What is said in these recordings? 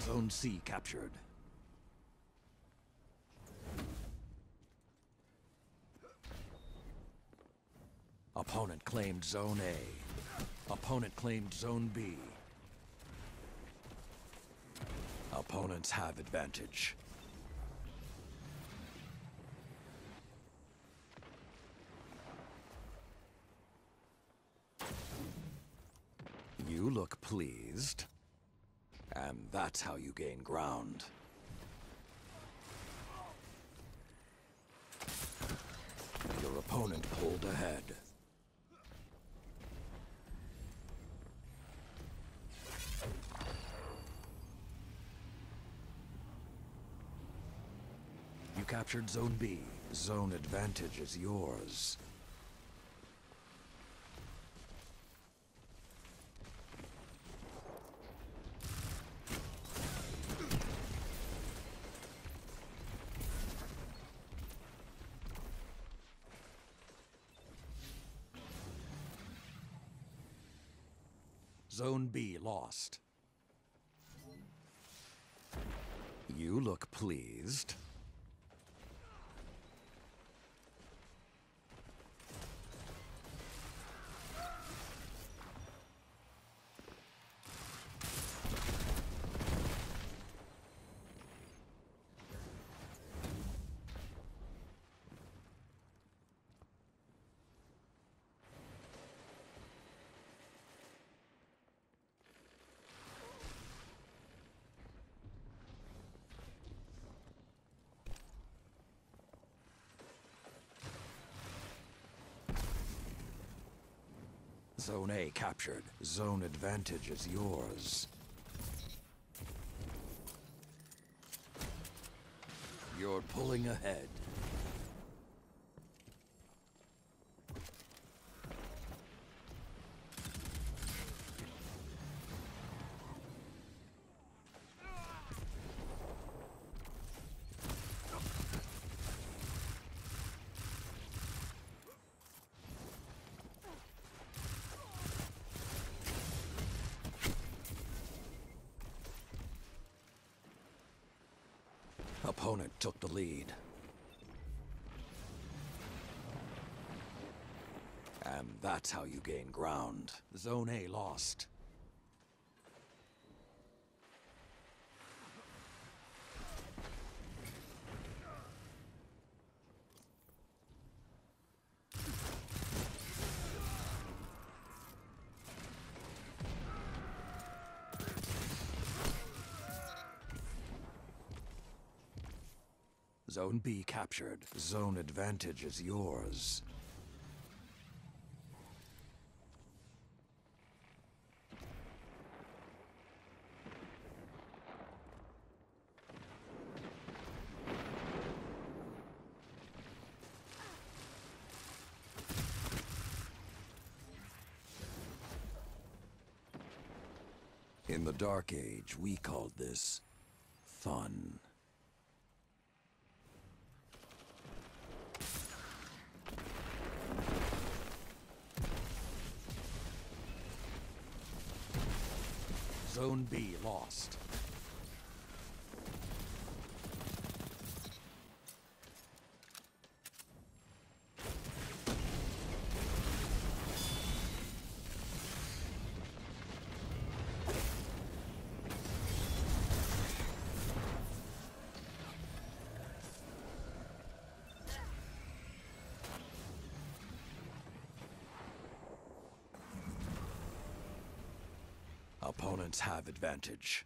Zone C captured. Opponent claimed Zone A. Opponent claimed Zone B. Opponents have advantage. You look pleased. And that's how you gain ground. Your opponent pulled ahead. You captured Zone B. Zone advantage is yours. Zone B lost. You look pleased. Zone A captured. Zone advantage is yours. You're pulling ahead. Opponent took the lead. And that's how you gain ground. Zone A lost. Zone B captured. Zone advantage is yours. In the Dark Age, we called this fun. Zone B lost. Opponents have advantage.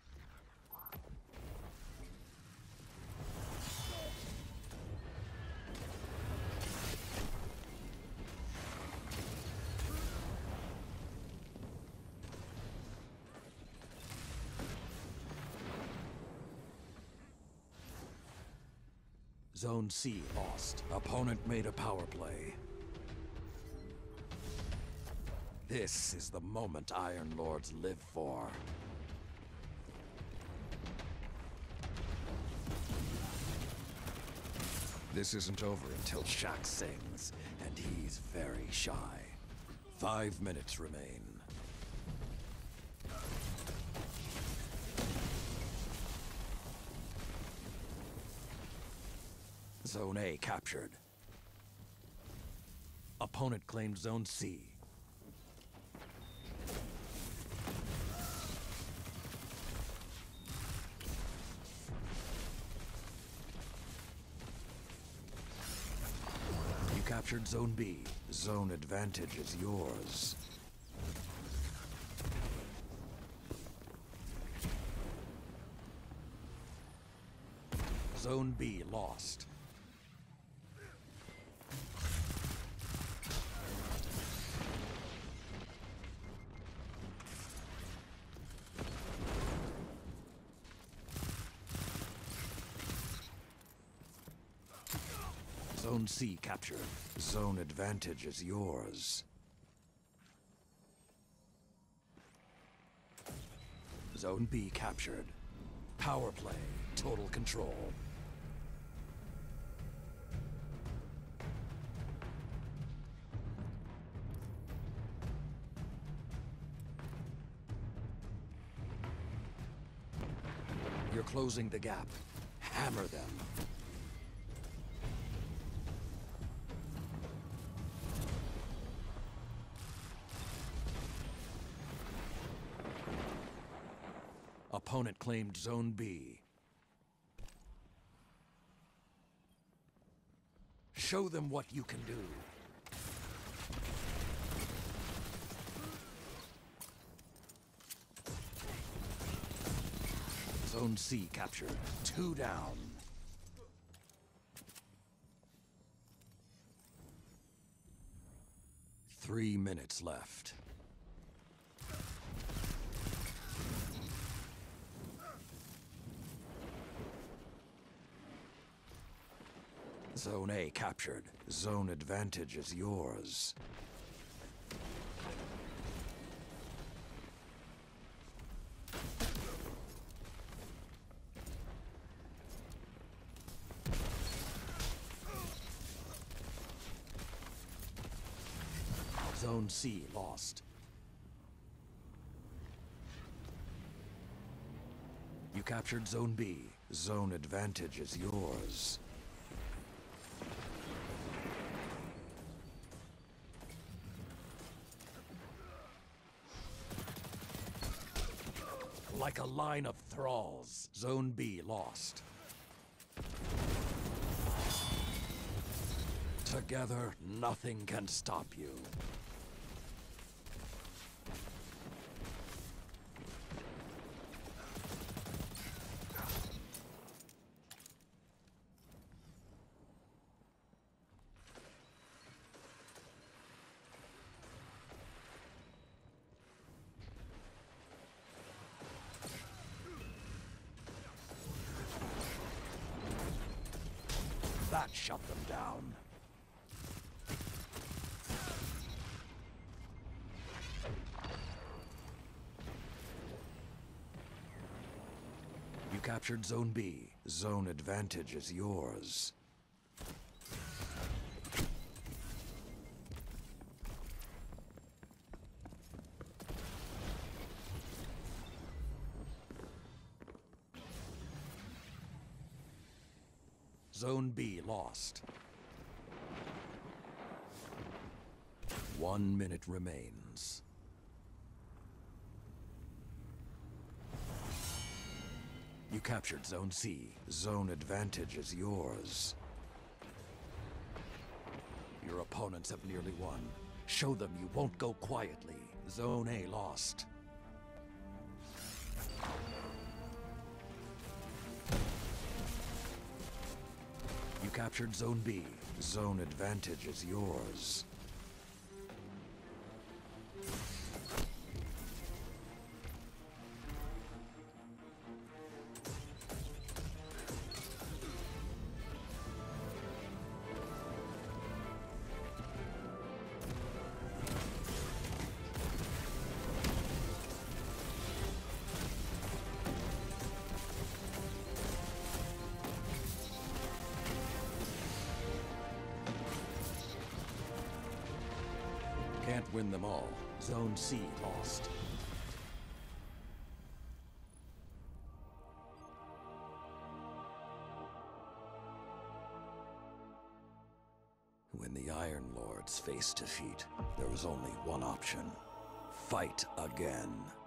Zone C lost. Opponent made a power play. This is the moment Iron Lords live for. This isn't over until Shaq sings, and he's very shy. 5 minutes remain. Zone A captured. Opponent claimed Zone C. You captured Zone B. Zone advantage is yours. Zone B lost. Zone C captured. Zone advantage is yours. Zone B captured. Power play. Total control. You're closing the gap. Hammer them. Opponent claimed Zone B. Show them what you can do. Zone C captured. 2 down. Three minutes left. Zone A captured. Zone advantage is yours. Zone C lost. You captured Zone B. Zone advantage is yours. Like a line of thralls. Zone B lost. Together, nothing can stop you. That shut them down. You captured Zone B. Zone advantage is yours. Zone B lost. 1 minute remains. You captured Zone C. Zone advantage is yours. Your opponents have nearly won. Show them you won't go quietly. Zone A lost. You captured Zone B. Zone advantage is yours. Can't win them all. Zone C lost. When the Iron Lords faced defeat, there was only one option. Fight again.